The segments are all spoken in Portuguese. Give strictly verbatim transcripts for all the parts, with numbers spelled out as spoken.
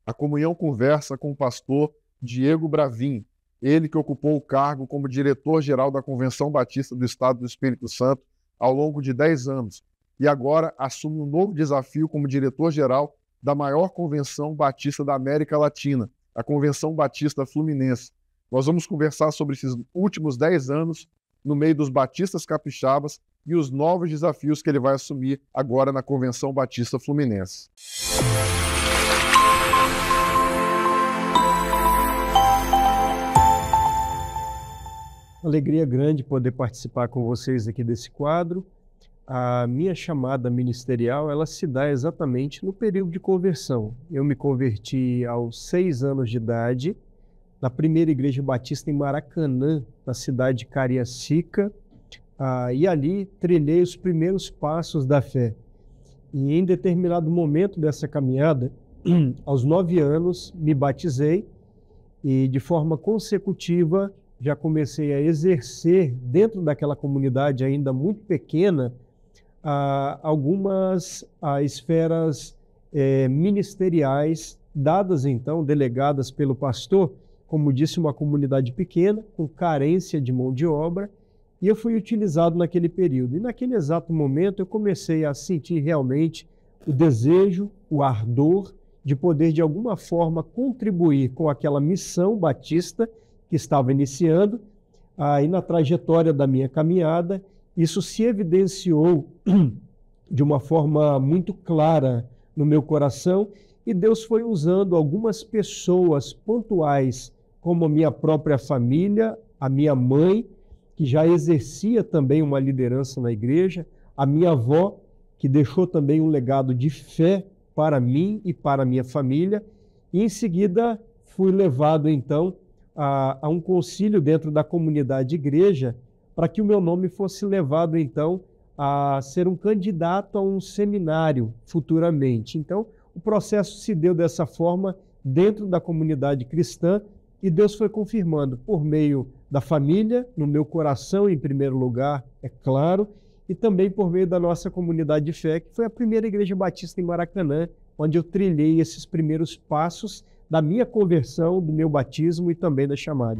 A comunhão conversa com o pastor Diego Bravin, ele que ocupou o cargo como diretor-geral da Convenção Batista do Estado do Espírito Santo ao longo de dez anos e agora assume um novo desafio como diretor-geral da maior convenção batista da América Latina, a Convenção Batista Fluminense. Nós vamos conversar sobre esses últimos dez anos no meio dos batistas capixabas e os novos desafios que ele vai assumir agora na Convenção Batista Fluminense. Alegria grande poder participar com vocês aqui desse quadro. A minha chamada ministerial, ela se dá exatamente no período de conversão. Eu me converti aos seis anos de idade, na primeira igreja batista em Maracanã, na cidade de Cariacica, ah, e ali trilhei os primeiros passos da fé. E em determinado momento dessa caminhada, aos nove anos, me batizei e de forma consecutiva já comecei a exercer dentro daquela comunidade ainda muito pequena ah, algumas ah, esferas eh, ministeriais dadas então, delegadas pelo pastor, como disse, uma comunidade pequena, com carência de mão de obra, e eu fui utilizado naquele período. E naquele exato momento eu comecei a sentir realmente o desejo, o ardor de poder de alguma forma contribuir com aquela missão batista que estava iniciando, aí na trajetória da minha caminhada, isso se evidenciou de uma forma muito clara no meu coração, e Deus foi usando algumas pessoas pontuais, como a minha própria família, a minha mãe, que já exercia também uma liderança na igreja, a minha avó, que deixou também um legado de fé para mim e para a minha família, e em seguida fui levado então A, a um concílio dentro da comunidade igreja, para que o meu nome fosse levado, então, a ser um candidato a um seminário futuramente. Então, o processo se deu dessa forma dentro da comunidade cristã e Deus foi confirmando por meio da família, no meu coração em primeiro lugar, é claro, e também por meio da nossa comunidade de fé, que foi a primeira igreja batista em Maracanã, onde eu trilhei esses primeiros passos da minha conversão, do meu batismo e também da chamada.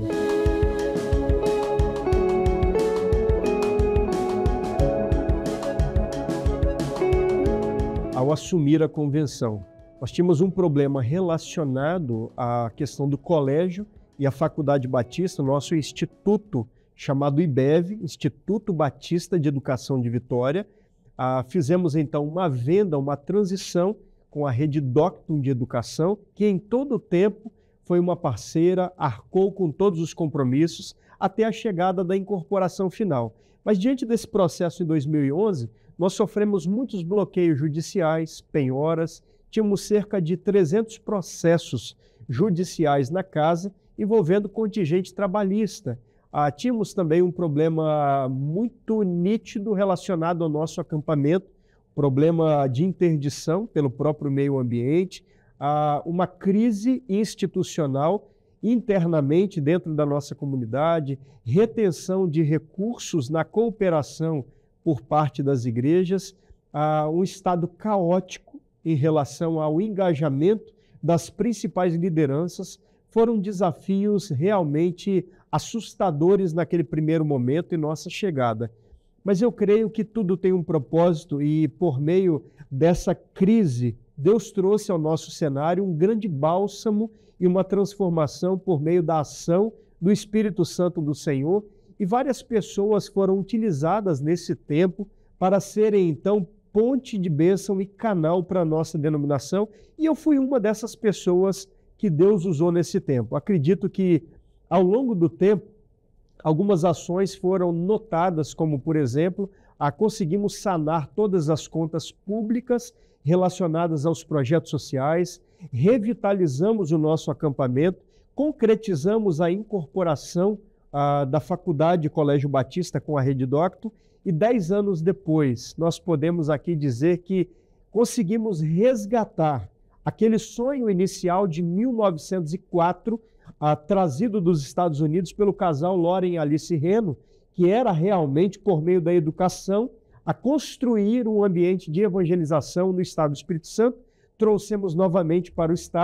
Ao assumir a convenção, nós tínhamos um problema relacionado à questão do colégio e a Faculdade Batista, nosso instituto chamado I B E V, Instituto Batista de Educação de Vitória. Ah, fizemos então uma venda, uma transição com a rede Doctum de Educação, que em todo o tempo foi uma parceira, arcou com todos os compromissos até a chegada da incorporação final. Mas diante desse processo em dois mil e onze, nós sofremos muitos bloqueios judiciais, penhoras, tínhamos cerca de trezentos processos judiciais na casa envolvendo contingente trabalhista. Ah, tínhamos também um problema muito nítido relacionado ao nosso acampamento, problema de interdição pelo próprio meio ambiente, uma crise institucional internamente dentro da nossa comunidade, retenção de recursos na cooperação por parte das igrejas, um estado caótico em relação ao engajamento das principais lideranças. Foram desafios realmente assustadores naquele primeiro momento em nossa chegada. Mas eu creio que tudo tem um propósito e, por meio dessa crise, Deus trouxe ao nosso cenário um grande bálsamo e uma transformação por meio da ação do Espírito Santo do Senhor, e várias pessoas foram utilizadas nesse tempo para serem, então, ponte de bênção e canal para a nossa denominação, e eu fui uma dessas pessoas que Deus usou nesse tempo. Acredito que, ao longo do tempo, algumas ações foram notadas, como, por exemplo, a conseguimos sanar todas as contas públicas relacionadas aos projetos sociais, revitalizamos o nosso acampamento, concretizamos a incorporação ah, da Faculdade Colégio Batista com a Rede Doctum, e dez anos depois nós podemos aqui dizer que conseguimos resgatar aquele sonho inicial de mil novecentos e quatro, ah, trazido dos Estados Unidos pelo casal Loren e Alice Reno, que era realmente, por meio da educação, a construir um ambiente de evangelização no Estado do Espírito Santo. Trouxemos novamente para o Estado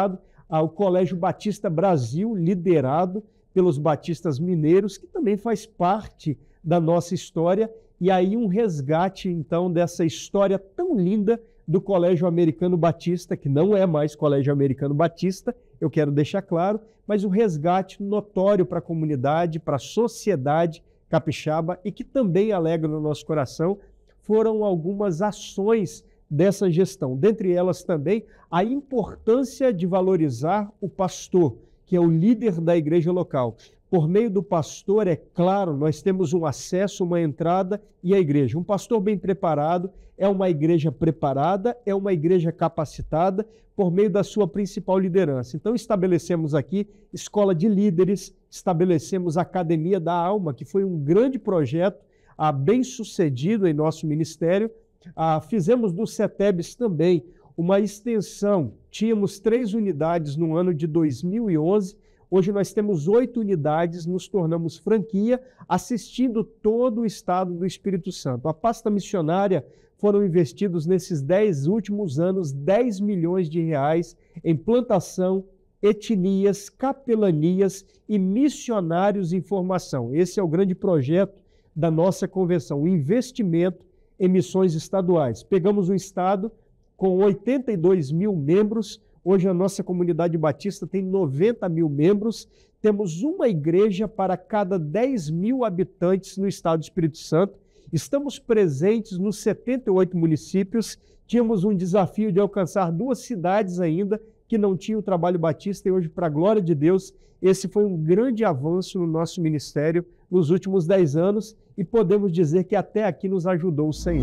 ao Colégio Batista Brasil, liderado pelos batistas mineiros, que também faz parte da nossa história, e aí um resgate, então, dessa história tão linda do Colégio Americano Batista, que não é mais Colégio Americano Batista, eu quero deixar claro, mas um resgate notório para a comunidade, para a sociedade capixaba, e que também alegra no nosso coração, foram algumas ações dessa gestão. Dentre elas também a importância de valorizar o pastor, que é o líder da igreja local. Por meio do pastor, é claro, nós temos um acesso, uma entrada e a igreja. Um pastor bem preparado é uma igreja preparada, é uma igreja capacitada por meio da sua principal liderança. Então estabelecemos aqui escola de líderes, estabelecemos a Academia da Alma, que foi um grande projeto, ah, bem sucedido em nosso ministério. Ah, fizemos no CETEBS também uma extensão. Tínhamos três unidades no ano de dois mil e onze, hoje nós temos oito unidades, nos tornamos franquia, assistindo todo o estado do Espírito Santo. A pasta missionária foram investidos nesses dez últimos anos dez milhões de reais em plantação, etnias, capelanias e missionários em formação. Esse é o grande projeto da nossa convenção, o investimento em missões estaduais. Pegamos um estado com oitenta e dois mil membros, hoje a nossa comunidade batista tem noventa mil membros, temos uma igreja para cada dez mil habitantes no estado do Espírito Santo, estamos presentes nos setenta e oito municípios, tínhamos um desafio de alcançar duas cidades ainda que não tinham o trabalho batista, e hoje, para a glória de Deus, esse foi um grande avanço no nosso ministério nos últimos dez anos, e podemos dizer que até aqui nos ajudou o Senhor.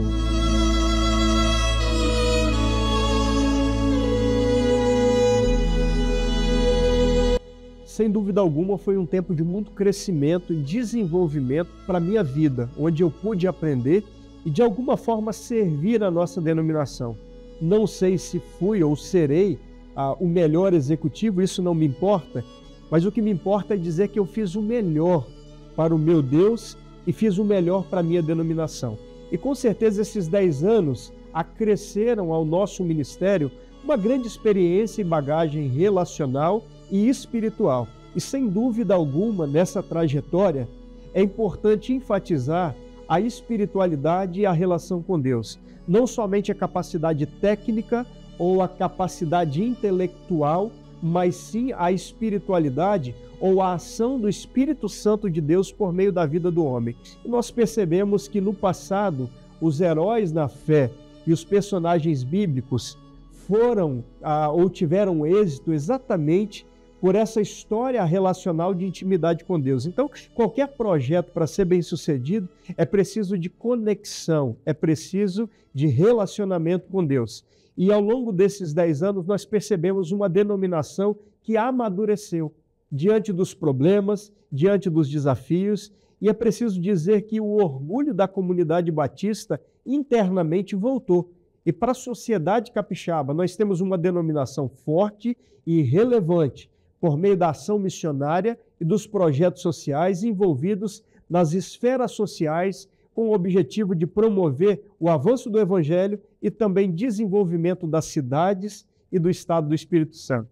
Sem dúvida alguma, foi um tempo de muito crescimento e desenvolvimento para a minha vida, onde eu pude aprender e, de alguma forma, servir a nossa denominação. Não sei se fui ou serei ah, o melhor executivo, isso não me importa, mas o que me importa é dizer que eu fiz o melhor para o meu Deus e fiz o melhor para a minha denominação. E com certeza esses dez anos acresceram ao nosso ministério uma grande experiência e bagagem relacional e espiritual. E sem dúvida alguma, nessa trajetória, é importante enfatizar a espiritualidade e a relação com Deus. Não somente a capacidade técnica ou a capacidade intelectual, mas sim a espiritualidade ou a ação do Espírito Santo de Deus por meio da vida do homem. E nós percebemos que no passado, os heróis na fé e os personagens bíblicos foram ah, ou tiveram êxito exatamente por essa história relacional de intimidade com Deus. Então, qualquer projeto, para ser bem sucedido, é preciso de conexão, é preciso de relacionamento com Deus. E ao longo desses dez anos, nós percebemos uma denominação que amadureceu diante dos problemas, diante dos desafios, e é preciso dizer que o orgulho da comunidade batista internamente voltou. E para a sociedade capixaba, nós temos uma denominação forte e relevante por meio da ação missionária e dos projetos sociais envolvidos nas esferas sociais com o objetivo de promover o avanço do Evangelho e também desenvolvimento das cidades e do estado do Espírito Santo.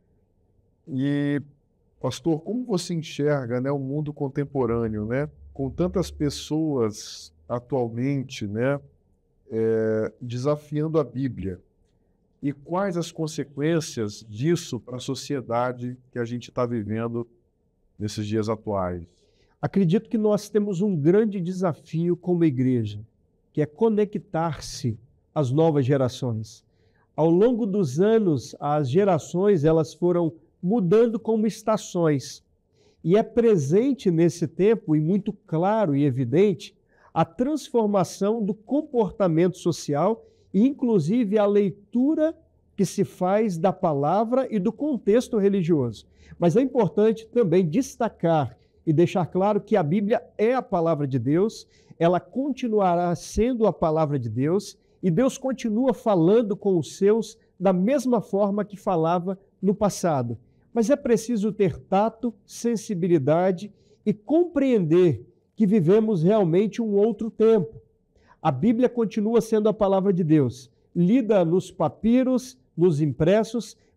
E, pastor, como você enxerga, né, o mundo contemporâneo, né, com tantas pessoas atualmente, né, é, desafiando a Bíblia? E quais as consequências disso para a sociedade que a gente está vivendo nesses dias atuais? Acredito que nós temos um grande desafio como igreja, que é conectar-se às novas gerações. Ao longo dos anos, as gerações elas foram mudando como estações. E é presente nesse tempo, e muito claro e evidente, a transformação do comportamento social e, inclusive, a leitura que se faz da palavra e do contexto religioso. Mas é importante também destacar e deixar claro que a Bíblia é a palavra de Deus, ela continuará sendo a palavra de Deus, e Deus continua falando com os seus da mesma forma que falava no passado. Mas é preciso ter tato, sensibilidade e compreender que vivemos realmente um outro tempo. A Bíblia continua sendo a palavra de Deus, lida nos papiros, nos impressos,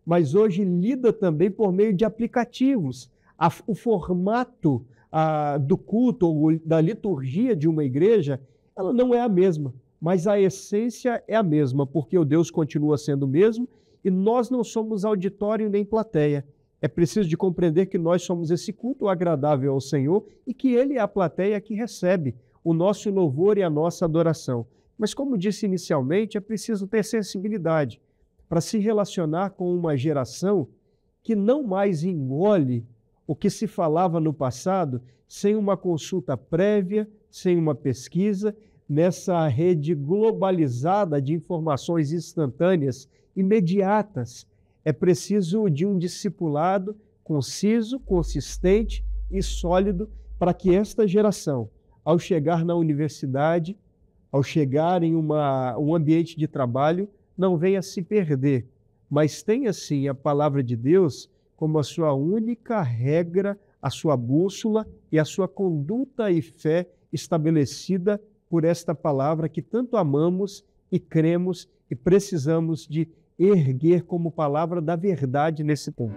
mas hoje lida também por meio de aplicativos. A, o formato a, do culto ou da liturgia de uma igreja, ela não é a mesma, mas a essência é a mesma, porque o Deus continua sendo o mesmo e nós não somos auditório nem plateia. É preciso de compreender que nós somos esse culto agradável ao Senhor e que Ele é a plateia que recebe o nosso louvor e a nossa adoração. Mas, como disse inicialmente, é preciso ter sensibilidade para se relacionar com uma geração que não mais engole o que se falava no passado sem uma consulta prévia, sem uma pesquisa, nessa rede globalizada de informações instantâneas, imediatas. É preciso de um discipulado conciso, consistente e sólido para que esta geração, ao chegar na universidade, ao chegar em uma, um ambiente de trabalho, não venha se perder, mas tenha sim a palavra de Deus como a sua única regra, a sua bússola e a sua conduta e fé estabelecida por esta palavra que tanto amamos e cremos e precisamos de erguer como palavra da verdade nesse tempo.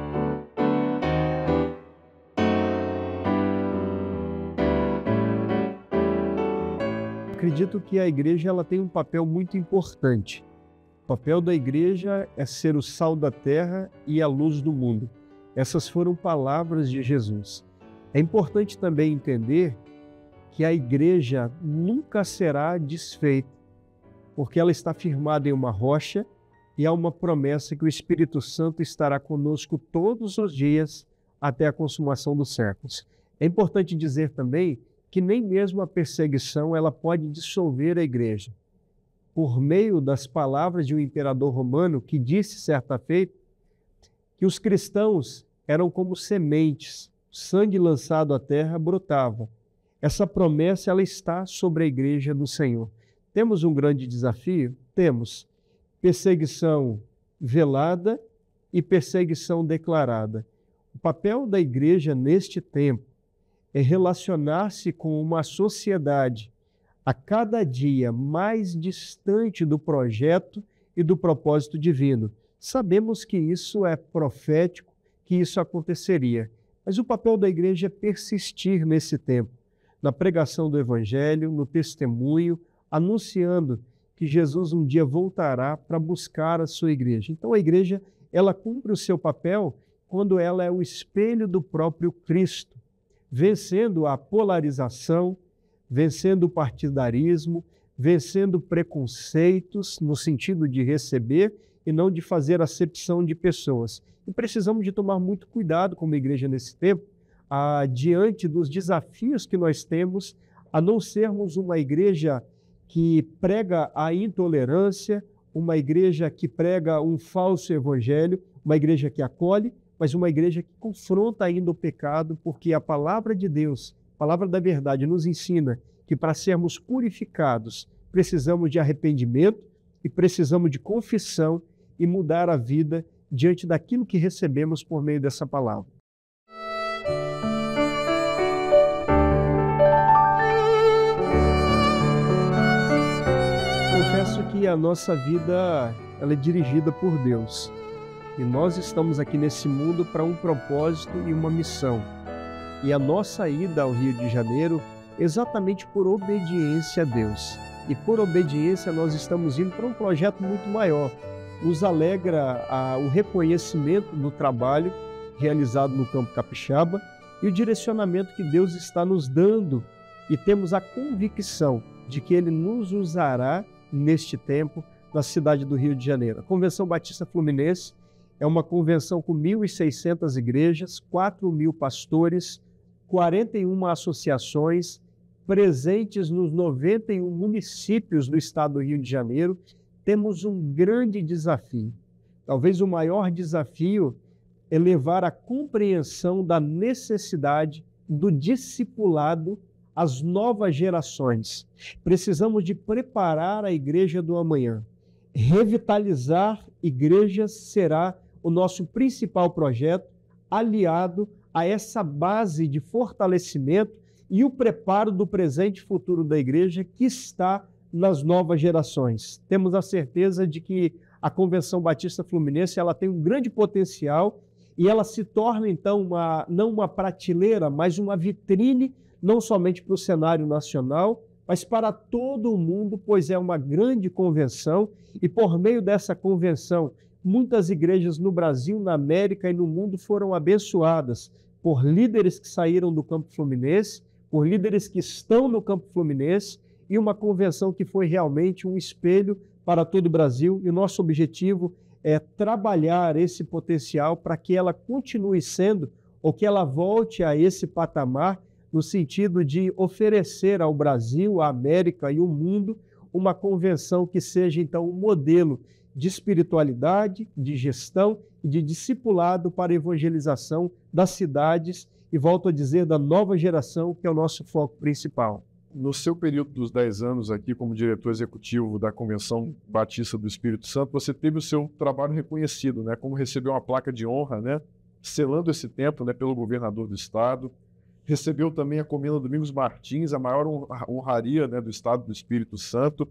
Acredito que a igreja ela tem um papel muito importante. O papel da igreja é ser o sal da terra e a luz do mundo. Essas foram palavras de Jesus. É importante também entender que a igreja nunca será desfeita, porque ela está firmada em uma rocha e há uma promessa que o Espírito Santo estará conosco todos os dias até a consumação dos séculos. É importante dizer também que nem mesmo a perseguição ela pode dissolver a igreja. Por meio das palavras de um imperador romano que disse certa feita que os cristãos eram como sementes, sangue lançado à terra brotava. Essa promessa ela está sobre a igreja do Senhor. Temos um grande desafio? Temos. Perseguição velada e perseguição declarada. O papel da igreja neste tempo é relacionar-se com uma sociedade a cada dia mais distante do projeto e do propósito divino. Sabemos que isso é profético, que isso aconteceria, mas o papel da igreja é persistir nesse tempo, na pregação do Evangelho, no testemunho, anunciando que Jesus um dia voltará para buscar a sua igreja. Então a igreja, ela cumpre o seu papel quando ela é o espelho do próprio Cristo, vencendo a polarização, vencendo o partidarismo, vencendo preconceitos no sentido de receber e não de fazer acepção de pessoas. E precisamos de tomar muito cuidado como igreja nesse tempo, ah, diante dos desafios que nós temos, a não sermos uma igreja que prega a intolerância, uma igreja que prega um falso evangelho, uma igreja que acolhe, mas uma igreja que confronta ainda o pecado, porque a palavra de Deus, a palavra da verdade, nos ensina que para sermos purificados, precisamos de arrependimento e precisamos de confissão e mudar a vida diante daquilo que recebemos por meio dessa palavra. Confesso que a nossa vida ela é dirigida por Deus. E nós estamos aqui nesse mundo para um propósito e uma missão. E a nossa ida ao Rio de Janeiro exatamente por obediência a Deus. E por obediência nós estamos indo para um projeto muito maior. Nos alegra a, o reconhecimento do trabalho realizado no Campo Capixaba e o direcionamento que Deus está nos dando. E temos a convicção de que Ele nos usará neste tempo na cidade do Rio de Janeiro. A Convenção Batista Fluminense é uma convenção com mil e seiscentas igrejas, quatro mil pastores, quarenta e uma associações, presentes nos noventa e um municípios do estado do Rio de Janeiro. Temos um grande desafio. Talvez o maior desafio é levar a compreensão da necessidade do discipulado às novas gerações. Precisamos de preparar a igreja do amanhã. Revitalizar igrejas será o nosso principal projeto, aliado a essa base de fortalecimento e o preparo do presente e futuro da igreja que está nas novas gerações. Temos a certeza de que a Convenção Batista Fluminense ela tem um grande potencial e ela se torna, então, uma, não uma prateleira, mas uma vitrine, não somente para o cenário nacional, mas para todo o mundo, pois é uma grande convenção e por meio dessa convenção, muitas igrejas no Brasil, na América e no mundo foram abençoadas por líderes que saíram do campo fluminense, por líderes que estão no campo fluminense e uma convenção que foi realmente um espelho para todo o Brasil. E o nosso objetivo é trabalhar esse potencial para que ela continue sendo ou que ela volte a esse patamar no sentido de oferecer ao Brasil, à América e ao mundo uma convenção que seja, então, um modelo de espiritualidade, de gestão e de discipulado para a evangelização das cidades e, volto a dizer, da nova geração, que é o nosso foco principal. No seu período dos dez anos aqui como diretor executivo da Convenção Batista do Espírito Santo, você teve o seu trabalho reconhecido, né, como recebeu uma placa de honra, né, selando esse tempo, né, pelo governador do estado. Recebeu também a Comenda Domingos Martins, a maior honraria, né, do estado do Espírito Santo.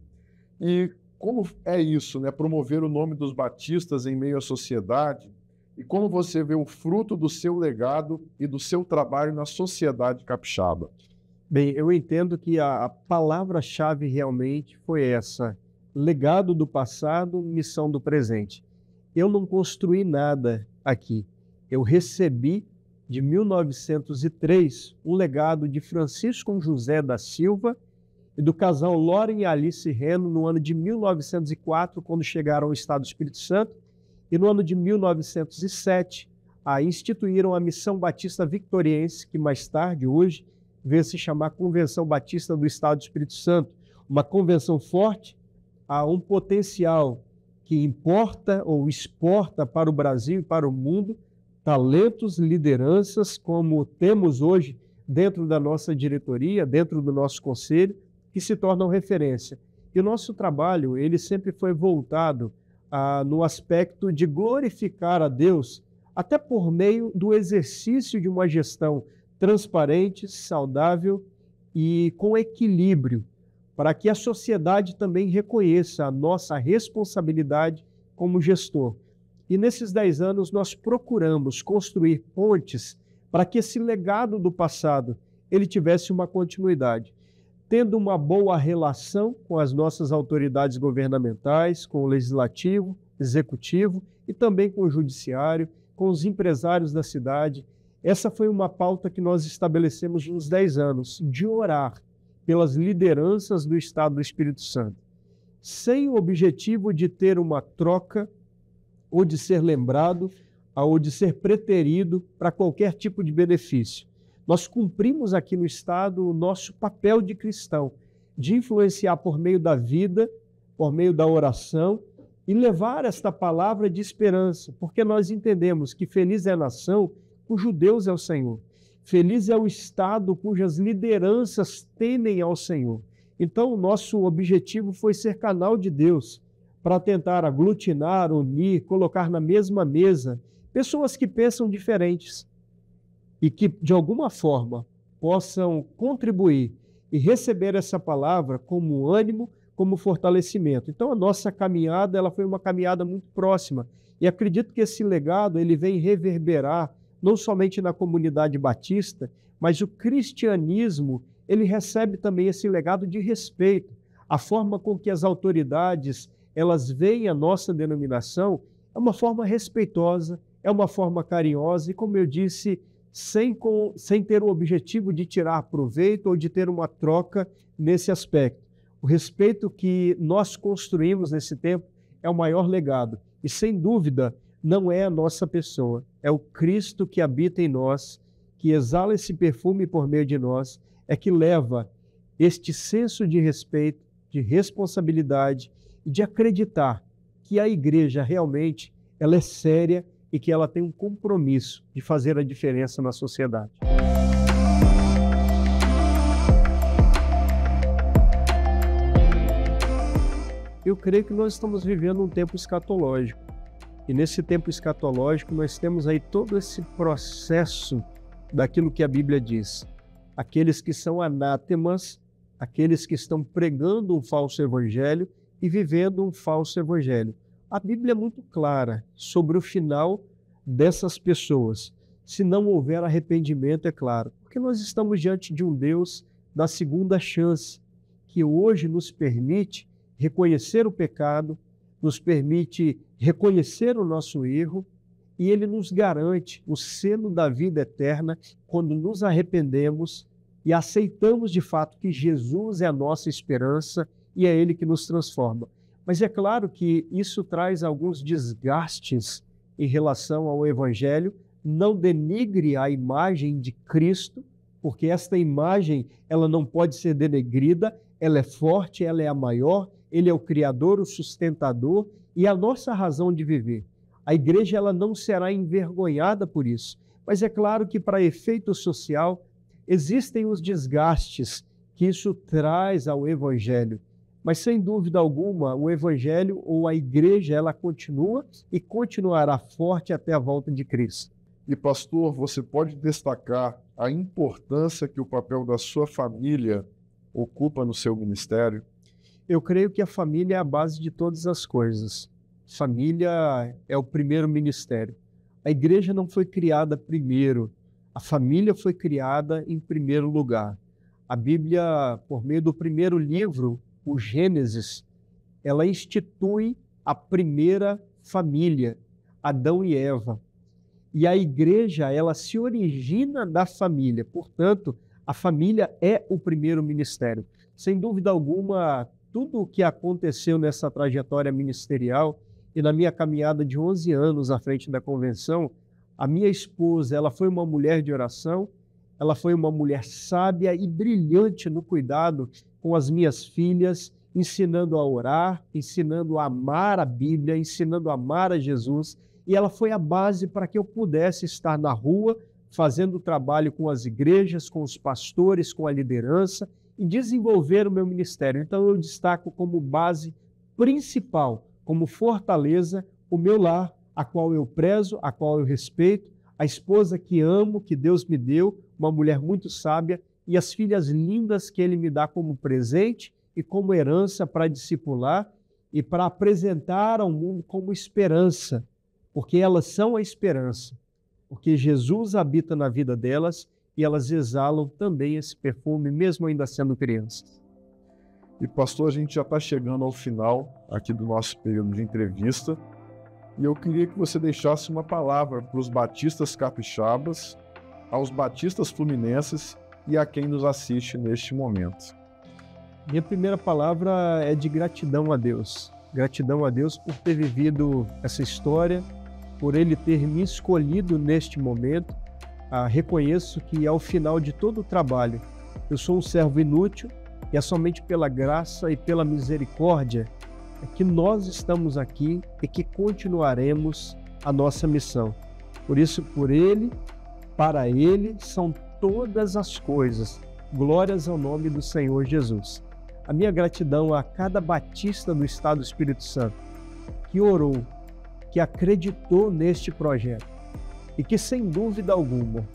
E como é isso, né, promover o nome dos batistas em meio à sociedade? E como você vê o fruto do seu legado e do seu trabalho na sociedade capixaba? Bem, eu entendo que a, a palavra-chave realmente foi essa: legado do passado, missão do presente. Eu não construí nada aqui. Eu recebi, de mil novecentos e três, um legado de Francisco José da Silva e do casal Loren e Alice Reno no ano de mil novecentos e quatro, quando chegaram ao Estado do Espírito Santo, e no ano de mil novecentos e sete, a instituíram a Missão Batista Victoriense, que mais tarde, hoje, veio se chamar Convenção Batista do Estado do Espírito Santo, uma convenção forte, a um potencial que importa ou exporta para o Brasil e para o mundo talentos, lideranças, como temos hoje dentro da nossa diretoria, dentro do nosso conselho, que se tornam referência. E o nosso trabalho, ele sempre foi voltado ah, no aspecto de glorificar a Deus, até por meio do exercício de uma gestão transparente, saudável e com equilíbrio, para que a sociedade também reconheça a nossa responsabilidade como gestor. E nesses dez anos nós procuramos construir pontes para que esse legado do passado ele tivesse uma continuidade, tendo uma boa relação com as nossas autoridades governamentais, com o legislativo, executivo e também com o judiciário, com os empresários da cidade. Essa foi uma pauta que nós estabelecemos nos dez anos, de orar pelas lideranças do Estado do Espírito Santo, sem o objetivo de ter uma troca ou de ser lembrado, ou de ser preterido para qualquer tipo de benefício. Nós cumprimos aqui no Estado o nosso papel de cristão, de influenciar por meio da vida, por meio da oração, e levar esta palavra de esperança, porque nós entendemos que feliz é a nação cujo Deus é o Senhor. Feliz é o Estado cujas lideranças temem ao Senhor. Então, o nosso objetivo foi ser canal de Deus, para tentar aglutinar, unir, colocar na mesma mesa pessoas que pensam diferentes e que, de alguma forma, possam contribuir e receber essa palavra como ânimo, como fortalecimento. Então, a nossa caminhada ela foi uma caminhada muito próxima e acredito que esse legado ele vem reverberar não somente na comunidade batista, mas o cristianismo ele recebe também esse legado de respeito. A forma com que as autoridades elas veem a nossa denominação é uma forma respeitosa, é uma forma carinhosa e, como eu disse, sem, com, sem ter o objetivo de tirar proveito ou de ter uma troca nesse aspecto. O respeito que nós construímos nesse tempo é o maior legado e, sem dúvida, não é a nossa pessoa, é o Cristo que habita em nós, que exala esse perfume por meio de nós, é que leva este senso de respeito, de responsabilidade e de acreditar que a igreja realmente ela é séria e que ela tem um compromisso de fazer a diferença na sociedade. Eu creio que nós estamos vivendo um tempo escatológico. E nesse tempo escatológico nós temos aí todo esse processo daquilo que a Bíblia diz. Aqueles que são anátemas, aqueles que estão pregando um falso evangelho e vivendo um falso evangelho. A Bíblia é muito clara sobre o final dessas pessoas. Se não houver arrependimento, é claro, porque nós estamos diante de um Deus da segunda chance, que hoje nos permite reconhecer o pecado, nos permite reconhecer o nosso erro, e Ele nos garante o selo da vida eterna quando nos arrependemos e aceitamos de fato que Jesus é a nossa esperança e é Ele que nos transforma. Mas é claro que isso traz alguns desgastes em relação ao Evangelho. Não denigre a imagem de Cristo, porque esta imagem ela não pode ser denegrida, ela é forte, ela é a maior, Ele é o Criador, o sustentador e a nossa razão de viver. A igreja ela não será envergonhada por isso, mas é claro que para efeito social existem os desgastes que isso traz ao Evangelho. Mas sem dúvida alguma, o Evangelho ou a igreja ela continua e continuará forte até a volta de Cristo. E pastor, você pode destacar a importância que o papel da sua família ocupa no seu ministério? Eu creio que a família é a base de todas as coisas. Família é o primeiro ministério. A igreja não foi criada primeiro, a família foi criada em primeiro lugar. A Bíblia, por meio do primeiro livro, o Gênesis, ela institui a primeira família, Adão e Eva. E a igreja, ela se origina da família. Portanto, a família é o primeiro ministério. Sem dúvida alguma, tudo o que aconteceu nessa trajetória ministerial e na minha caminhada de onze anos à frente da convenção, a minha esposa, ela foi uma mulher de oração, ela foi uma mulher sábia e brilhante no cuidado com as minhas filhas, ensinando a orar, ensinando a amar a Bíblia, ensinando a amar a Jesus. E ela foi a base para que eu pudesse estar na rua, fazendo trabalho com as igrejas, com os pastores, com a liderança e desenvolver o meu ministério. Então eu destaco como base principal, como fortaleza, o meu lar, a qual eu prezo, a qual eu respeito, a esposa que amo, que Deus me deu, uma mulher muito sábia, e as filhas lindas que Ele me dá como presente e como herança para discipular e para apresentar ao mundo como esperança, porque elas são a esperança, porque Jesus habita na vida delas e elas exalam também esse perfume, mesmo ainda sendo crianças. E pastor, a gente já está chegando ao final aqui do nosso período de entrevista e eu queria que você deixasse uma palavra para os batistas capixabas, aos batistas fluminenses e a quem nos assiste neste momento. Minha primeira palavra é de gratidão a Deus. Gratidão a Deus por ter vivido essa história, por Ele ter me escolhido neste momento. Ah, reconheço que ao final de todo o trabalho, eu sou um servo inútil e é somente pela graça e pela misericórdia que nós estamos aqui e que continuaremos a nossa missão. Por isso, por Ele, para Ele, são todas as coisas. Glórias ao nome do Senhor Jesus. A minha gratidão a cada batista do Estado do Espírito Santo que orou, que acreditou neste projeto e que, sem dúvida alguma,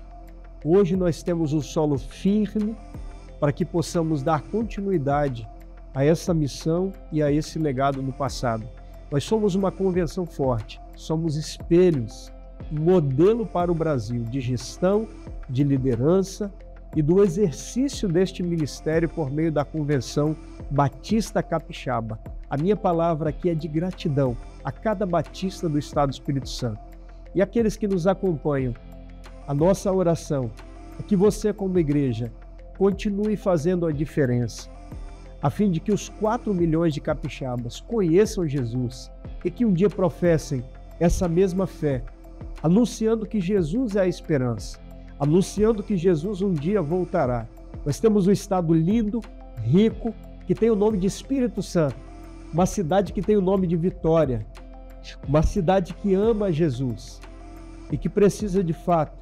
hoje nós temos um solo firme para que possamos dar continuidade a essa missão e a esse legado no passado. Nós somos uma convenção forte, somos espelhos, modelo para o Brasil de gestão, de liderança e do exercício deste ministério por meio da Convenção Batista Capixaba. A minha palavra aqui é de gratidão a cada batista do Estado do Espírito Santo. E aqueles que nos acompanham, a nossa oração é que você, como igreja, continue fazendo a diferença, a fim de que os quatro milhões de capixabas conheçam Jesus e que um dia professem essa mesma fé, anunciando que Jesus é a esperança, anunciando que Jesus um dia voltará. Nós temos um estado lindo, rico, que tem o nome de Espírito Santo, uma cidade que tem o nome de Vitória, uma cidade que ama Jesus e que precisa de fato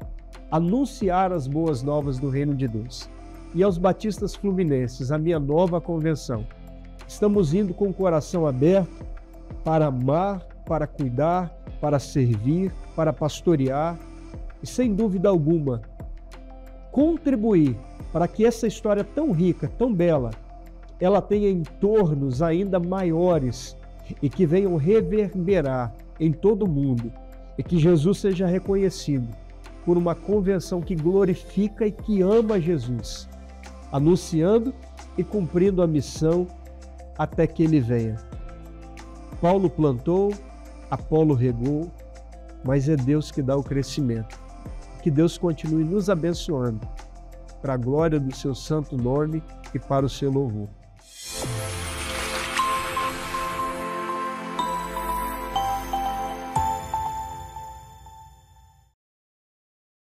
anunciar as boas novas do reino de Deus. E aos batistas fluminenses, a minha nova convenção, estamos indo com o coração aberto para amar, para cuidar, para servir, para pastorear e, sem dúvida alguma, contribuir para que essa história tão rica, tão bela, ela tenha entornos ainda maiores e que venham reverberar em todo o mundo, e que Jesus seja reconhecido por uma convenção que glorifica e que ama Jesus, anunciando e cumprindo a missão até que ele venha. Paulo plantou, Apolo regou, mas é Deus que dá o crescimento. Que Deus continue nos abençoando, para a glória do seu santo nome e para o seu louvor.